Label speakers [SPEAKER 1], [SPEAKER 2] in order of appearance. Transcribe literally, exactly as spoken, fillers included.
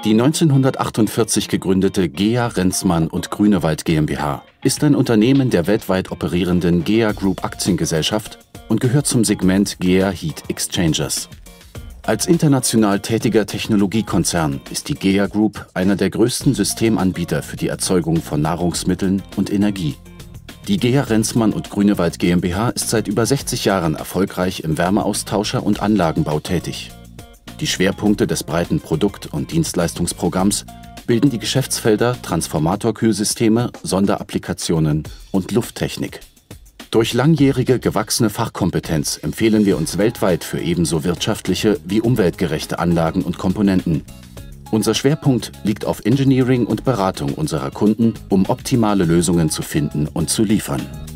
[SPEAKER 1] Die neunzehnhundertachtundvierzig gegründete GEA Renzmann und Grünewald GmbH ist ein Unternehmen der weltweit operierenden GEA Group Aktiengesellschaft und gehört zum Segment GEA Heat Exchangers. Als international tätiger Technologiekonzern ist die GEA Group einer der größten Systemanbieter für die Erzeugung von Nahrungsmitteln und Energie. Die GEA Renzmann und Grünewald GmbH ist seit über sechzig Jahren erfolgreich im Wärmeaustauscher und Anlagenbau tätig. Die Schwerpunkte des breiten Produkt- und Dienstleistungsprogramms bilden die Geschäftsfelder Transformatorkühlsysteme, Sonderapplikationen und Lufttechnik. Durch langjährige gewachsene Fachkompetenz empfehlen wir uns weltweit für ebenso wirtschaftliche wie umweltgerechte Anlagen und Komponenten. Unser Schwerpunkt liegt auf Engineering und Beratung unserer Kunden, um optimale Lösungen zu finden und zu liefern.